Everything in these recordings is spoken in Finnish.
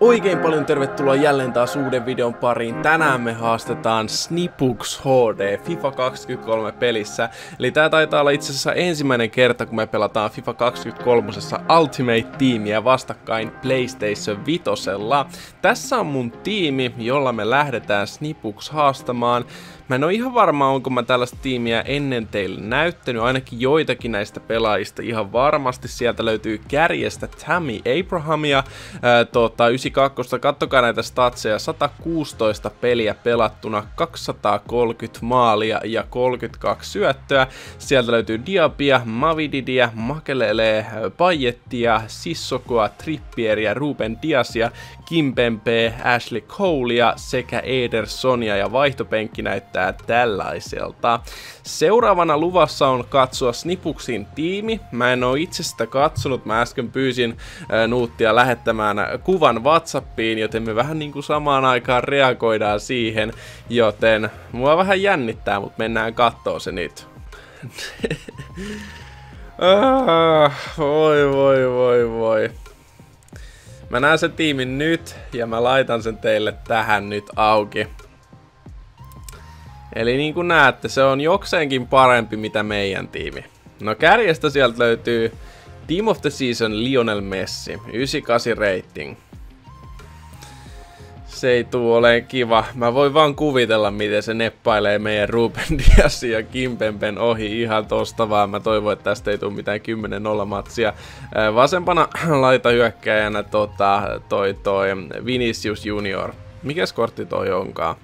Oikein paljon tervetuloa jälleen taas uuden videon pariin. Tänään me haastetaan Snipux HD FIFA 23 pelissä. Eli tää taitaa olla itse asiassa ensimmäinen kerta, kun me pelataan FIFA 23 Ultimate Teamia vastakkain PlayStation 5. Tässä on mun tiimi, jolla me lähdetään Snipux haastamaan. Mä en oo ihan varma, onko mä tällaista tiimiä ennen teille näyttänyt, ainakin joitakin näistä pelaajista ihan varmasti. Sieltä löytyy kärjestä Tammy Abrahamia, 92, kattokaa näitä statseja, 116 peliä pelattuna, 230 maalia ja 32 syöttöä. Sieltä löytyy Diabia, Mavididia, Makelele, Payettia, Sissokoa, Trippieria, Ruben Diasia, Kimpembe, Ashley Colea sekä Edersonia, ja vaihtopenkki näyttää tällaiselta. Seuraavana luvassa on katsoa Snipuxin tiimi. Mä en oo itse sitä katsonut, mä äsken pyysin Nuuttia lähettämään kuvan WhatsAppiin, joten me vähän niinku samaan aikaan reagoidaan siihen, joten mua vähän jännittää, mutta mennään kattoo se nyt. Voi. Mä näen sen tiimin nyt ja mä laitan sen teille tähän nyt auki. Eli niin kuin näette, se on jokseenkin parempi mitä meidän tiimi. No kärjestä sieltä löytyy Team of the Season Lionel Messi, 98 rating. Se ei tuu oleen kiva. Mä voin vaan kuvitella, miten se neppailee meidän Ruben Diasin ja Kimpemben ohi ihan tosta vaan. Mä toivon, että tästä ei tuu mitään 10-0 matsia. Vasempana laitahyökkäjänä toi Vinicius Junior. Mikäs kortti toi onkaan?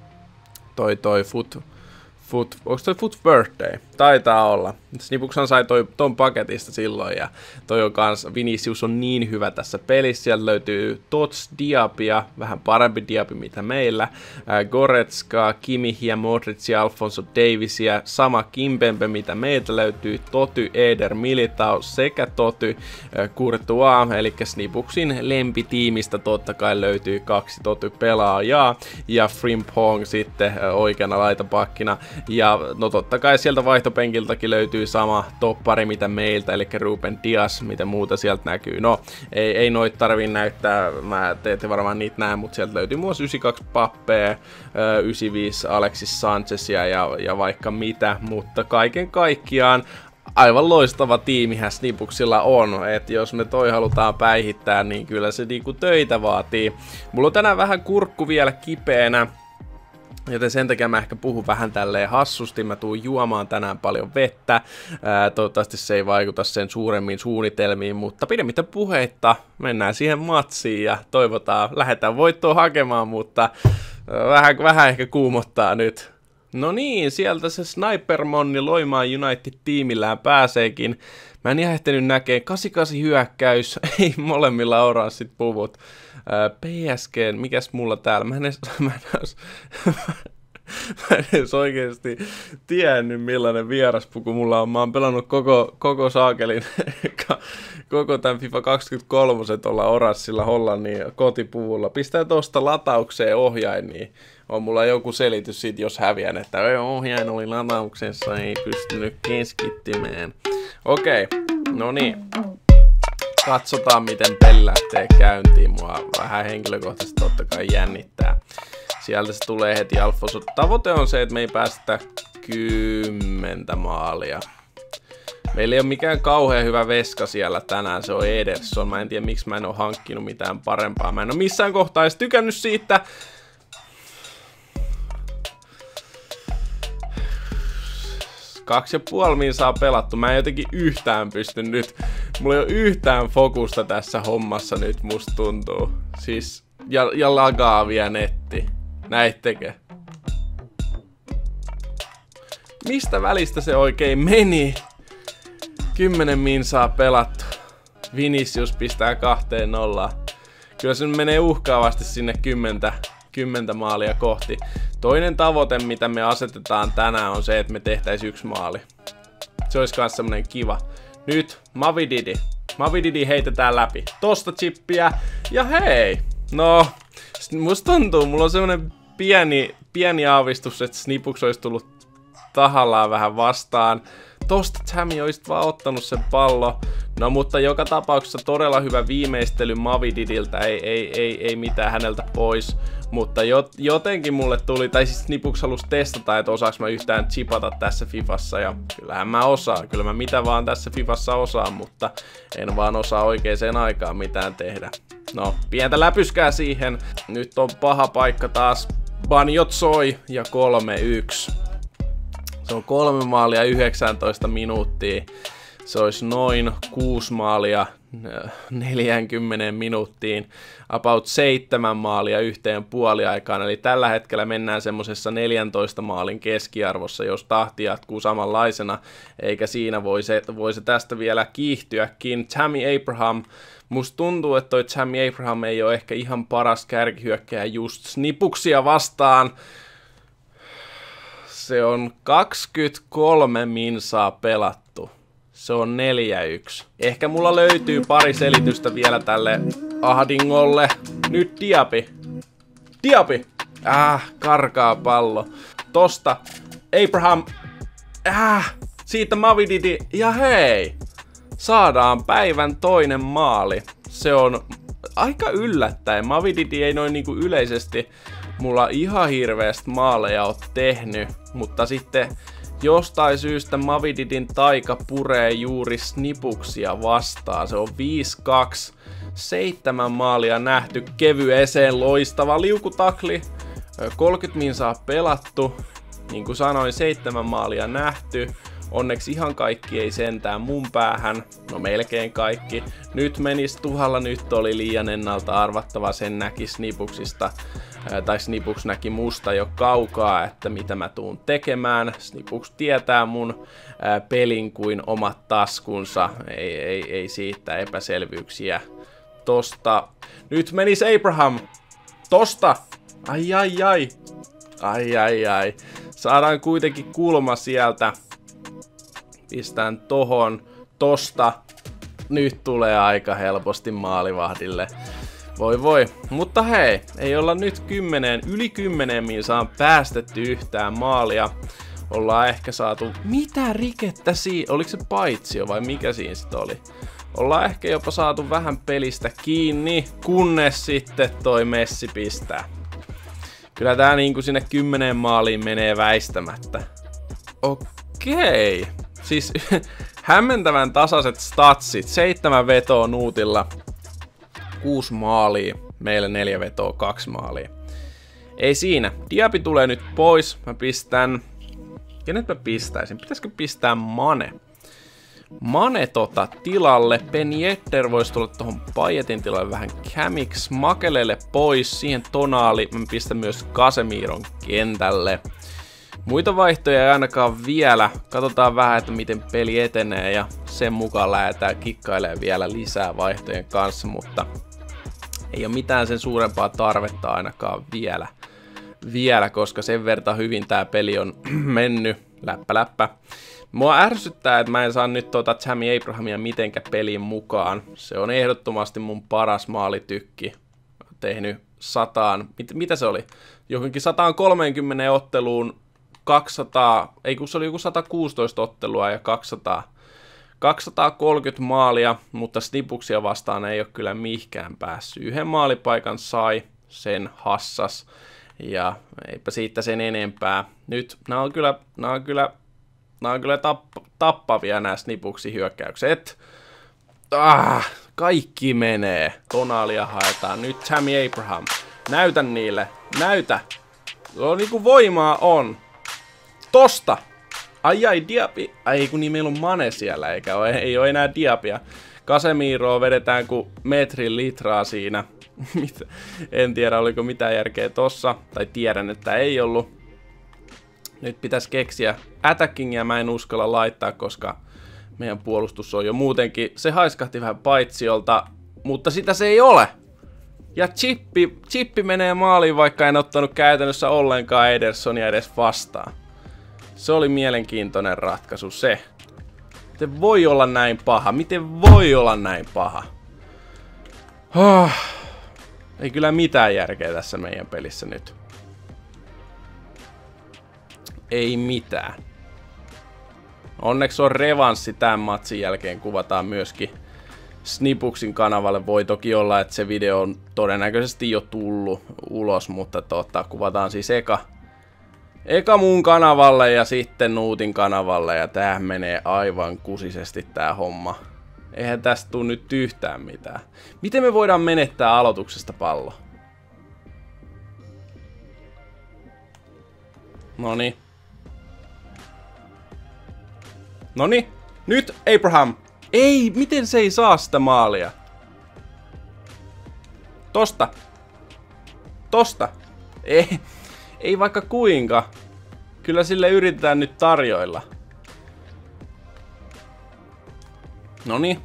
Onko toi Foot Birthday? Taitaa olla. Snipuxhan sai ton paketista silloin, ja toi on kans, Vinicius on niin hyvä tässä pelissä. Sieltä löytyy Tots Diabia, vähän parempi Diabi mitä meillä, Goretzka, Kimmich ja Modric ja Alphonso Davisia, sama Kimpembe mitä meiltä löytyy, Toty, Eder Militao sekä Toty Courtois, eli Snipuxin lempitiimistä totta kai löytyy 2 Toty pelaajaa, ja Frimpong sitten oikeana laitapakkina, ja no totta kai sieltä vaihtopenkiltäkin löytyy sama toppari mitä meiltä, eli Ruben Dias, mitä muuta sieltä näkyy. No, ei noit tarvii näyttää, mä teette varmaan niitä näin, mutta sieltä löytyy muun 92 Pappea, 95 Alexis Sanchezia ja vaikka mitä, mutta kaiken kaikkiaan aivan loistava tiimihän Snipuxilla on, että jos me toi halutaan päihittää, niin kyllä se niinku töitä vaatii. Mulla on tänään vähän kurkku vielä kipeänä, joten sen takia mä ehkä puhun vähän tälleen hassusti, mä tuun juomaan tänään paljon vettä, toivottavasti se ei vaikuta sen suuremmin suunnitelmiin, mutta pidemmittä puheitta mennään siihen matsiin ja toivotaan, lähdetään voittoa hakemaan, mutta vähän ehkä kuumottaa nyt. No niin, sieltä se Snipermonni Loimaan United-tiimillään pääseekin. Mä en ihan ehtinyt näkee 88 hyökkäys, ei molemmilla oranssit puvut. PSG, mikäs mulla täällä? Mä en edes oikeesti tiennyt millainen vieraspuku mulla on. Mä oon pelannut koko saakelin, koko tän FIFA 23 tuolla oranssilla Hollannin kotipuvulla. Pistää tosta lataukseen ohjain, niin on mulla joku selitys siitä, jos häviän, että ohjain oli latauksessa, ei pystynyt keskittymään. Okei, no niin. Katsotaan miten peli lähtee käyntiin. Mua vähän henkilökohtaisesti totta kai jännittää. Sieltä se tulee heti Alfonso. Tavoite on se, että me ei päästä 10 maalia. Meillä ei ole mikään kauhean hyvä veska siellä tänään, se on Ederson. Mä en tiedä miksi mä en oo hankkinut mitään parempaa. Mä en oo missään kohtaa edes tykännyt siitä. Kaksi ja puoli minsaa pelattu. Mä en jotenkin yhtään pysty nyt. Mulla ei ole yhtään fokusta tässä hommassa nyt, musta tuntuu. Siis, ja lagaa vielä netti. Näittekö? Mistä välistä se oikein meni? 10 minsaa pelattu. Vinicius pistää 2-0. Kyllä se menee uhkaavasti sinne 10 maalia kohti. Toinen tavoite, mitä me asetetaan tänään, on se, että me tehtäisiin 1 maali. Se olisi myös semmonen kiva. Nyt Mavididi heitetään läpi. Tosta chippiä. Ja hei! No, musta tuntuu, mulla on semmonen pieni aavistus, että Snipux olisi tullut tahallaan vähän vastaan. Tosta Tammy olisit vaan ottanut sen pallo. No mutta joka tapauksessa todella hyvä viimeistely Mavididiltä, ei mitään häneltä pois. Mutta jotenkin mulle tuli, tai siis Snipuks halusi testata, että osaaks mä yhtään chipata tässä Fifassa. Ja kyllähän mä osaan, kyllä mä mitä vaan tässä Fifassa osaan, mutta en vaan osaa oikeaan aikaan mitään tehdä. No, pientä läpyskää siihen. Nyt on paha paikka taas. Banjo Zoi ja 3-1. Se on 3 maalia 19 minuuttia. Se olisi noin 6 maalia 40 minuuttiin. About 7 maalia yhteen puoliaikaan. Eli tällä hetkellä mennään semmosessa 14 maalin keskiarvossa, jos tahti jatkuu samanlaisena. Eikä siinä voi se tästä vielä kiihtyäkin. Tammy Abraham. Musta tuntuu, että toi Tammy Abraham ei ole ehkä ihan paras kärkihyökkääjä just Snipuksia vastaan. Se on 23 minsaa pelattu. Se on 4-1. Ehkä mulla löytyy pari selitystä vielä tälle ahdingolle. Nyt Diaby. Diaby! Karkaa pallo. Tosta Abraham. Siitä Mavididi. Ja hei! Saadaan päivän toinen maali. Se on aika yllättäen. Mavididi ei noin niinku yleisesti mulla ihan hirveästi maaleja ole tehnyt, mutta sitten jostain syystä Mavididin taika puree juuri Snipuksia vastaan. Se on 5-2. 7 maalia nähty kevyeseen, loistava liukutakli. 30 minsaa pelattu. Niin kuin sanoin, 7 maalia nähty. Onneksi ihan kaikki ei sentään mun päähän. No melkein kaikki. Nyt menis tuhalla, nyt oli liian ennalta arvattava, sen näki Snipuksista. Tai Snipuks näki musta jo kaukaa, että mitä mä tuun tekemään. Snipuks tietää mun pelin kuin omat taskunsa. Ei siitä epäselvyyksiä. Tosta. Nyt menis Abraham. Tosta. Ai. Saadaan kuitenkin kulma sieltä. Pistään tohon. Tosta. Nyt tulee aika helposti maalivahdille. Voi. Mutta hei, ei olla nyt yli 10 minsaan päästetty yhtään maalia. Ollaan ehkä saatu... Mitä rikettä siinä? Oliko se paitsio vai mikä siinä sitten oli? Ollaan ehkä jopa saatu vähän pelistä kiinni, kunnes sitten toi Messi pistää. Kyllä tää niinku sinne 10 maaliin menee väistämättä. Okei. Siis hämmentävän tasaiset statsit. 7 vetoa Nuutilla. 6 maalia. Meillä 4 vetoa, 2 maalia. Ei siinä. Diaby tulee nyt pois. Mä pistän... Kenet mä pistäisin? Pitäisikö pistää Mane? Mane tilalle. Ben Yedder voisi tulla tohon Payetin tilalle vähän kämiksi. Makelele pois. Siihen Tonaali. Mä pistän myös Casemiron kentälle. Muita vaihtoja ei ainakaan vielä. Katsotaan vähän, että miten peli etenee ja sen mukaan lähdetään kikkailemaan vielä lisää vaihtojen kanssa, mutta ei ole mitään sen suurempaa tarvetta ainakaan vielä, koska sen verran hyvin tää peli on mennyt. Läppä. Mua ärsyttää, että mä en saa nyt Tammy Abrahamia mitenkä peliin mukaan. Se on ehdottomasti mun paras maalitykki. Tehnyt 100, mitä se oli? Johonkin 130 otteluun 200, ei kun se oli joku 116 ottelua ja 230 maalia, mutta Snipuksia vastaan ei ole kyllä mihkään päässyt. 1 maalipaikan sai, sen hassas ja eipä siitä sen enempää. Nyt nämä on kyllä tappavia nämä Snipuksin hyökkäykset. Kaikki menee. Tonalia haetaan. Nyt Tammy Abraham. Näytä niille. Näytä. No niinku voimaa on. Tosta! Ai Diaby. Ai kun niin meillä on Mane siellä, ei ole enää Diabya. Casemiroa vedetään kuin metrin litraa siinä. En tiedä oliko mitään järkeä tossa. Tai tiedän, että ei ollut. Nyt pitäisi keksiä attackingia, mä en uskalla laittaa, koska meidän puolustus on jo muutenkin. Se haiskahti vähän paitsiolta, mutta sitä se ei ole. Ja chippi menee maaliin, vaikka en ottanut käytännössä ollenkaan Edersonia edes vastaan. Se oli mielenkiintoinen ratkaisu se. Miten voi olla näin paha? Miten voi olla näin paha? Ei kyllä mitään järkeä tässä meidän pelissä nyt. Ei mitään. Onneksi on revanssi tämän matsin jälkeen. Kuvataan myöskin Snipuksin kanavalle. Voi toki olla, että se video on todennäköisesti jo tullut ulos, mutta kuvataan siis eka mun kanavalle ja sitten Nuutin kanavalle, ja tää menee aivan kusisesti tää homma. Eihän tästä tule nyt yhtään mitään. Miten me voidaan menettää aloituksesta pallo? Noniin. Noniin. Nyt Abraham. Ei, miten se ei saa sitä maalia? Tosta. Tosta. Ei vaikka kuinka. Kyllä sille yritetään nyt tarjoilla. Noniin.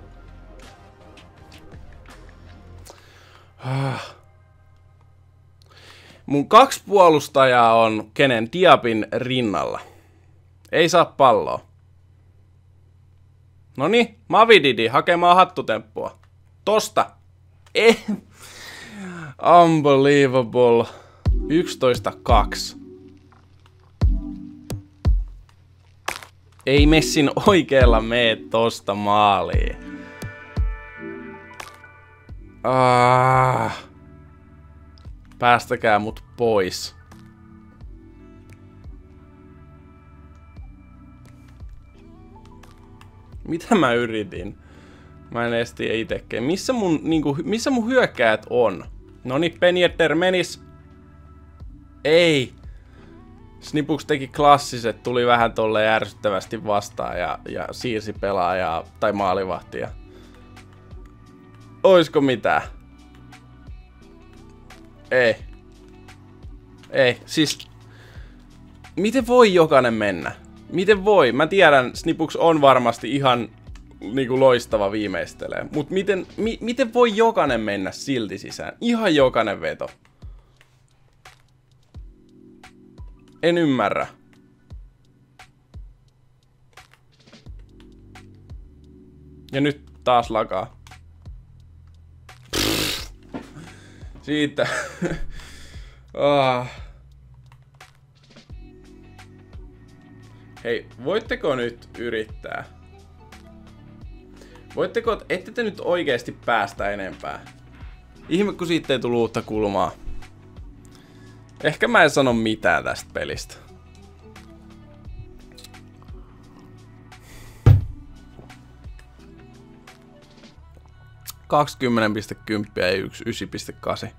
Mun 2 puolustajaa on kenen Diabin rinnalla. Ei saa palloa. Noniin, Mavididi hakemaan hattutemppua. Tosta. Unbelievable. 11-2. Ei Messin oikealla mene tosta maaliin. Päästäkää mut pois. Mitä mä yritin? Mä en edes tiedä itekään. Missä mun hyökkäät on? Noniin, Penjetter menis. Ei. Snipuks teki klassiset, tuli vähän tolleen ärsyttävästi vastaan ja siirsi pelaajaa tai maalivahtia. Oisko mitään? Ei, siis... Miten voi jokainen mennä? Miten voi? Mä tiedän, Snipuks on varmasti ihan niinku loistava viimeistelee. Mut miten voi jokainen mennä silti sisään? Ihan jokainen veto. En ymmärrä. Ja nyt taas lakaa. Siitä. Hei, voitteko nyt yrittää? Ette te nyt oikeesti päästä enempää? Ihme, kun siitä ei tullut uutta kulmaa. Ehkä mä en sano mitään tästä pelistä. $20.10 ja 9.8.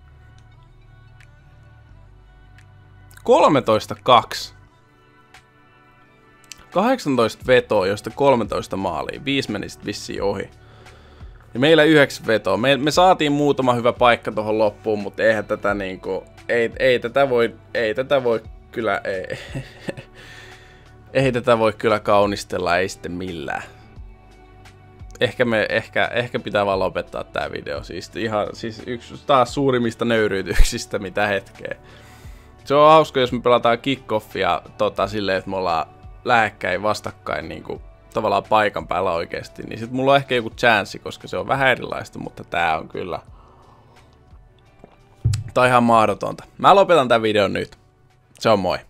13-2. 18 vetoa, josta 13 maalia. 5 meni sit vissiin ohi. Ja meillä 9 vetoa. Me saatiin muutama hyvä paikka tohon loppuun, mutta eihän tätä niinku... Ei tätä voi kyllä... Ei tätä voi kyllä kaunistella, ei sitten millään. Ehkä pitää vaan lopettaa tää video. Siis yksi taas suurimmista nöyryytyksistä mitä hetkeä. Se on hauska, jos me pelataan kickoffia silleen, että me ollaan lähekkäin vastakkain niinku tavallaan paikan päällä oikeesti. Niin sit mulla on ehkä joku chanssi, koska se on vähän erilaista, mutta tää on kyllä... Tää on ihan mahdotonta. Mä lopetan tän videon nyt. Se on moi.